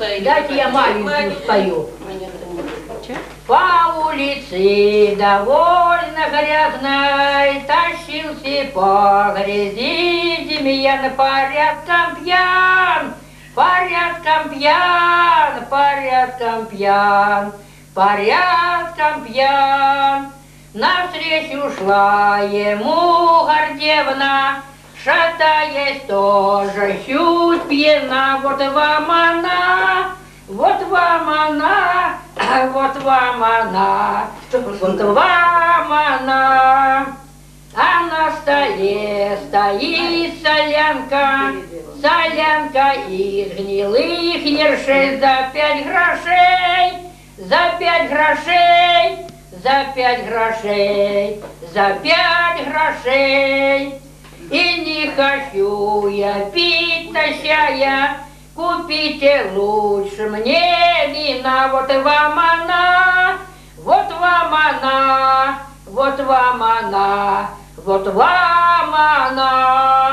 Дайте я маленькую спою. По улице довольно грязной тащился по грязи Демьян порядком пьян, порядком пьян, порядком пьян, порядком пьян. Навстречу шла ему Гордеевна, шатаясь тоже чуть пьяна. Вот вам она, вот вам она, вот вам она, вот вам она. А на столе стоит солянка, солянка из гнилых ершей за 5 грошей, за 5 грошей, за 5 грошей, за 5 грошей. И не хочу я пить тащая, купите лучше мне вина. Вот вам она, вот вам она, вот вам она, вот вам она.